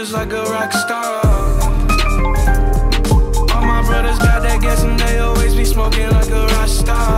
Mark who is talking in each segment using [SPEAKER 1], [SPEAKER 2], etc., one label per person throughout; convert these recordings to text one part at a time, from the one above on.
[SPEAKER 1] just like a rock star. All my brothers got that gas and they always be smoking like a rock star.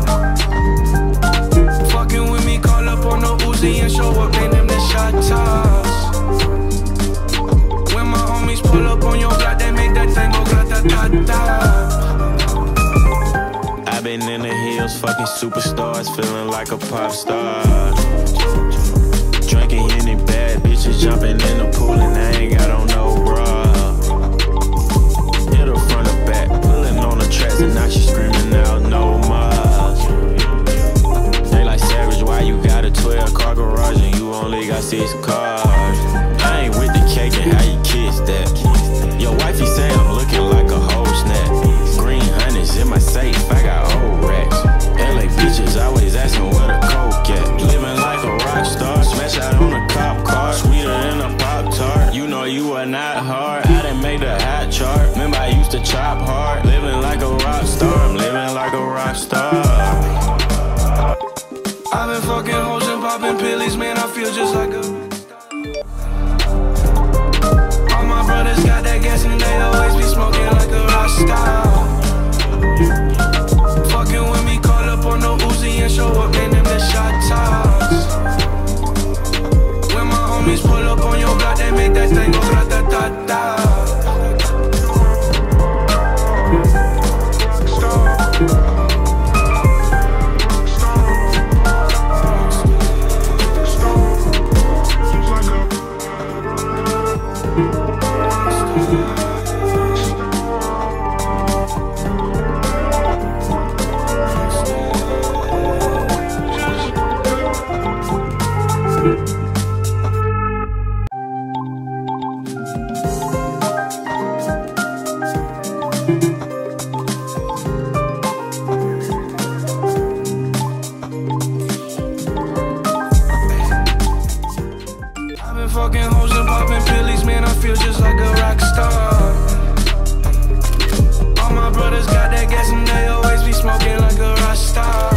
[SPEAKER 1] Fucking with me, call up on the Uzi and show up, man, them the shot toss. When my homies pull up on your block, they make that thing go grata-ta-ta.
[SPEAKER 2] I've been in the hills, fucking superstars, feeling like a pop star. Drinking Henny, bad bitches jumping in the pool and I ain't got on no bra. Hit her front or back, pulling on the tracks and now she screaming out no more. They like Savage, why you got a 12-car garage and you only got 6 cars? I ain't with the cake and how you kiss that. Your wifey say I'm looking like a whole snap. Green honey's in my safe, I got old racks. LA bitches always asking where the coke at. Living like a rock star, smash out on a cop car, sweeter than a Pop-Tart. You know you are not hard, I done made the hot chart. Remember I used to chop hard, living like a rock star. I'm living like a rock star.
[SPEAKER 1] I've been fucking hoes and popping pillies, man, I feel just like a all my brothers got that gas and they always be smoking like a rock star. Fucking with me, call up on the Uzi and show up, man, them the shot toss. When my homies pull up on your block, they make that thing go grata-ta-ta. Fucking hoes and popping pillies, man, I feel just like a rock star. All my brothers got that gas and they always be smoking like a rock star.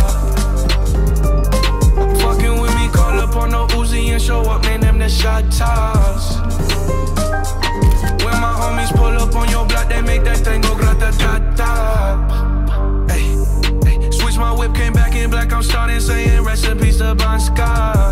[SPEAKER 1] Fucking with me, call up on the Uzi and show up, man, them the shot toss. When my homies pull up on your block, they make that thing go grata-ta-ta. Ay, ay. Switch my whip, came back in black, I'm starting saying recipes to Bon Scott.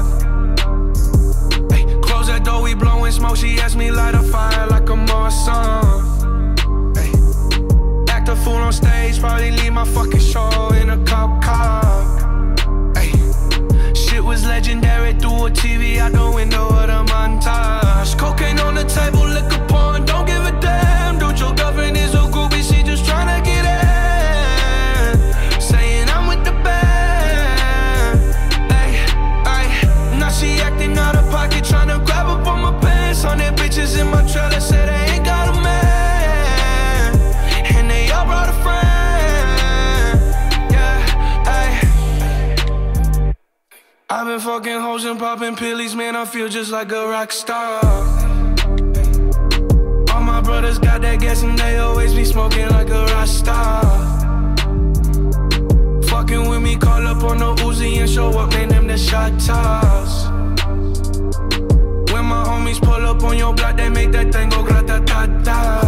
[SPEAKER 1] That door, we blowing smoke, she asked me light a fire like a Marsan. Ay. Act a fool on stage, probably leave my fucking show in a cop car. Ay. Shit was legendary, through a TV out the window of the montage. Cocaine on the table, liquor porn, don't give a damn. Dude, your girlfriend is a groupie, she just tryna get in. Saying I'm with the band. Ay, ay. Now she acting out of pocket, tryna grab up on my pants. On their bitches in my trailer, say they ain't got a man, and they all brought a friend. Yeah, ay. I've been fucking hoes and popping pillies, man, I feel just like a rock star. All my brothers got that gas and they always be smoking like a rock star. Fucking with me, call up on the Uzi and show up, man, them the shot toss. When my homies pull up on your block, they make that thing go grata-ta-ta.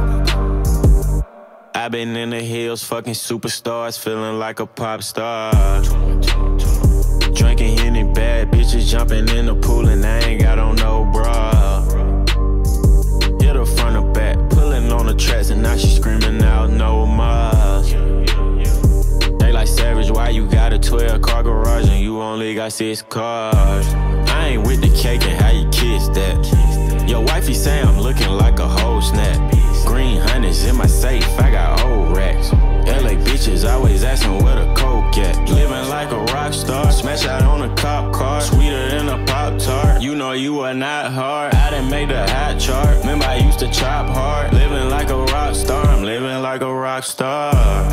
[SPEAKER 2] I've been in the hills, fucking superstars, feeling like a pop star. Drinking Henny, bad bitches jumping in the pool and I ain't got on no bra. Hit her front or back, pulling on the tracks and now she screaming out no more. They like Savage, why you got a 12-car garage and you only got 6 cars? I ain't with the cake and how you kiss that. Your wifey say I'm looking like a whole snap. Green honey's in my safe, I got old racks. LA bitches always asking where the coke at. Living like a rock star, smash out on a cop car, sweeter than a Pop-Tart. You know you are not hard, I done made the hot chart. Remember I used to chop hard, living like a rock star. I'm living like a rock star.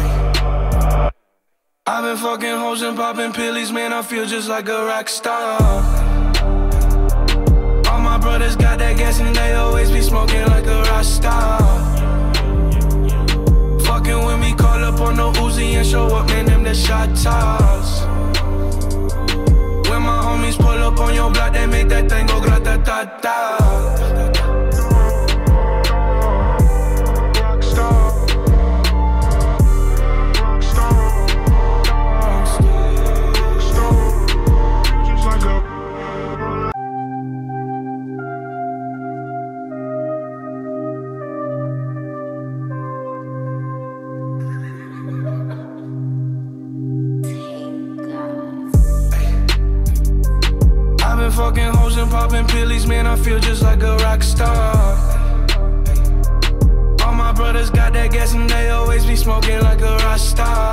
[SPEAKER 1] I've been fucking hoes and popping pillies, man, I feel just like a rock star. All my brothers got that gas and they always be smoking like a rock star. Fucking with me, call up on the Uzi and show up, man, them the shot toss. When my homies pull up on your block, they make that thing go grata-ta-ta. fucking hoes and popping pillies, man, I feel just like a rock star. All my brothers got that gas and they always be smoking like a rock star.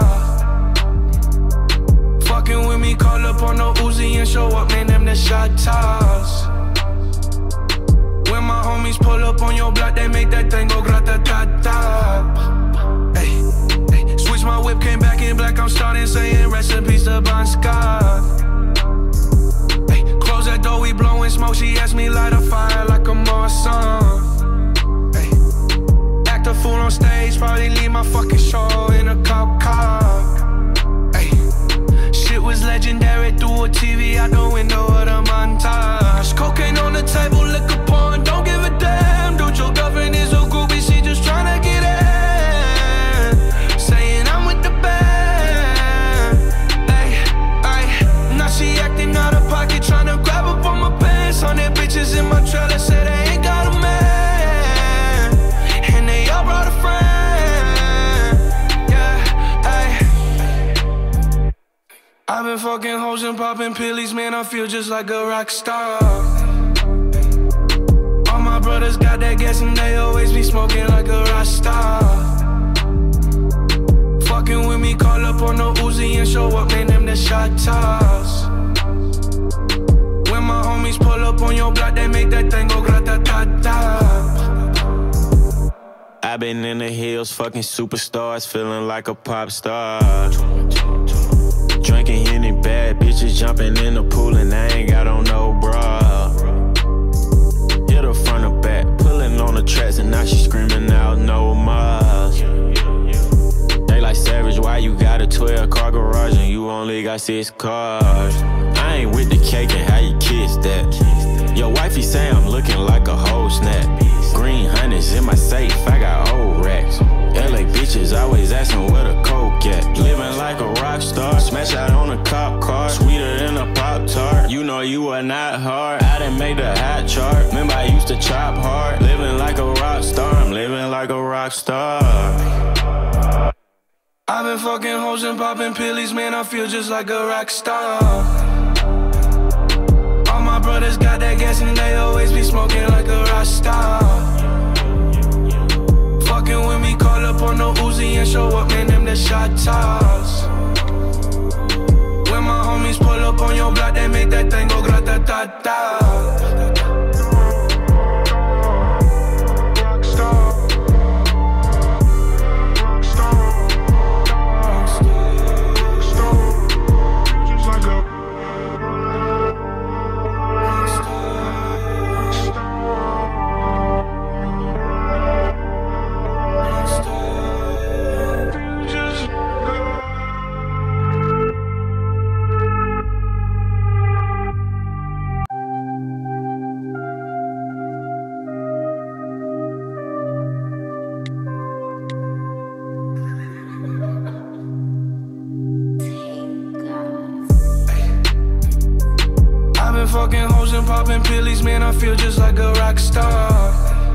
[SPEAKER 1] Fucking with me, call up on no Uzi and show up, man, them the shot toss. When my homies pull up on your block, they make that thing go grata-ta-ta. Ay, ay. Switch my whip, came back in black, I'm starting saying rest in peace to Bon Scott. Ay, close that door, we blowing smoke, she asked me light a fire like a Marsan. Ay, act a fool on stage, probably leave my fucking show in a cop car. Shit was legendary through a TV out the window of the montage. Cocaine on the table, liquor porn, don't give a damn. Dude, your girlfriend is a groupie, she just tryna get in. Saying I'm with the band. Ay, ay. Now she acting out of pocket, tryna grab up on my pants. 100 bitches in my trailer, say they ain't got a man. And they all brought a friend. I've been fucking hoes and popping pillies, man, I feel just like a rock star. All my brothers got that gas and they always be smoking like a rock star. Fucking with me, call up on no Uzi and show up, man, them the shot toss. When my homies pull up on your block, they make that thing go grata-ta-ta.
[SPEAKER 2] I've been in the hills, fucking superstars, feeling like a pop star. Drinking Henny, bad bitches jumping in the pool and I ain't got on no bra. Hit her front or back, pulling on the tracks and now she screaming out no more. They like Savage, why you got a 12-car garage and you only got 6 cars? I ain't with the cake and how you kiss that. Your wifey say I'm looking like a whole snap. Green hundreds in my safe, I got old racks. LA bitches always asking where the coke at. Living like a rock star, smash out on a cop car, sweeter than a Pop-Tart. You know you are not hard, I done made the hot chart. Remember I used to chop hard, living like a rock star, I'm living like a rock star.
[SPEAKER 1] I've been fucking hoes and popping pillies, man, I feel just like a rock star. All my brothers got that gas and they always be smoking like a rock star. Fucking with me, call up on no Uzi and show up, man, them the shot toss. When my homies pull up on your block, they make that thing go grata-ta-ta. Fucking hoes and popping pillies, man, I feel just like a rock star.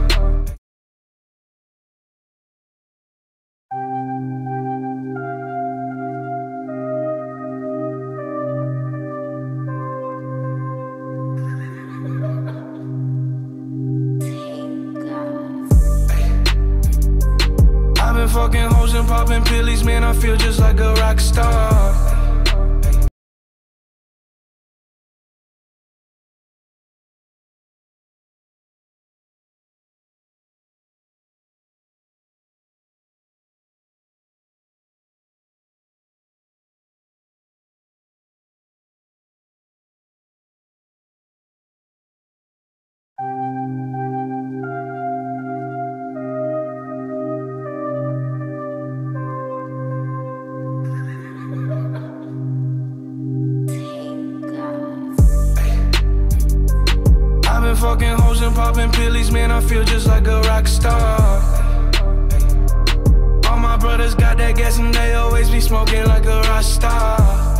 [SPEAKER 1] I've been fucking hoes and popping pillies, man, I feel just like a rock star. Fucking hoes and popping pillies, man, I feel just like a rock star. All my brothers got that gas and they always be smoking like a rock star.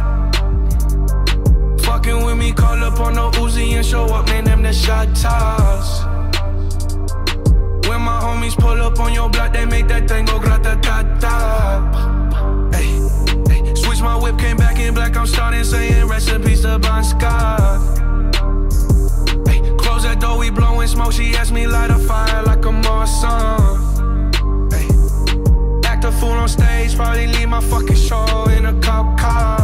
[SPEAKER 1] Fucking with me, call up on no Uzi and show up, man, them the shot toss. When my homies pull up on your block, they make that thing go grata-ta-ta. Ay, ay. Switch my whip, came back in black, I'm starting saying rest in peace to Bon Scott. we blowing smoke, she asked me light a fire like a Marsan. Act a fool on stage, probably leave my fucking show in a cop car.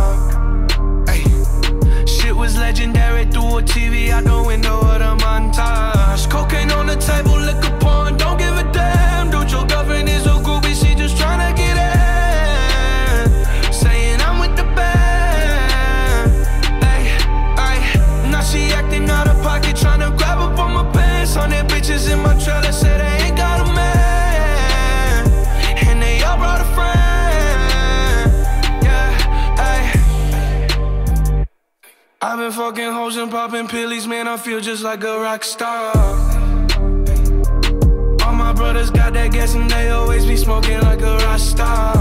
[SPEAKER 1] Shit was legendary, through a TV out the window of the montage. Cocaine on the table, liquor porn, don't give a damn. Dude, your girlfriend is a groupie, she just tryna get in. Saying I'm with the band. Now she acting out of pocket, tryna grab up on my pants. 100 bitches in my trailer, say they ain't got a man. And they all brought a friend. I've been fucking hoes and popping pillies, man, I feel just like a rock star. All my brothers got that gas and they always be smoking like a rock star.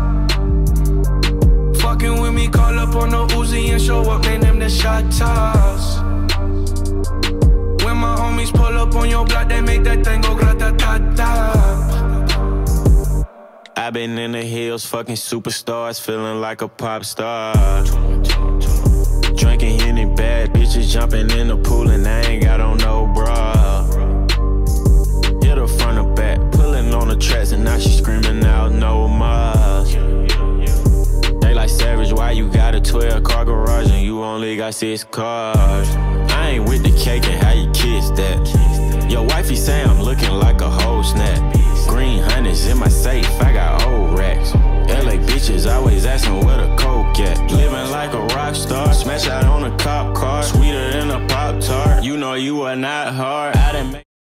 [SPEAKER 1] Fucking with me, call up on the Uzi and show up, name them the shot toss. When my homies pull up on your block, they make that thing go grata-ta-ta.
[SPEAKER 2] I've been in the hills, fucking superstars, feeling like a pop star. Drinking Henny, bad bitches jumping in the pool and I ain't got on no bra. Hit her front or back, pulling on the tracks and now she screaming out no more. They like Savage, why you got a 12-car garage and you only got 6 cars? I ain't with the cake and how you kiss that. Your wifey say I'm looking like a whole snap. Green honey's in my safe, I got old racks.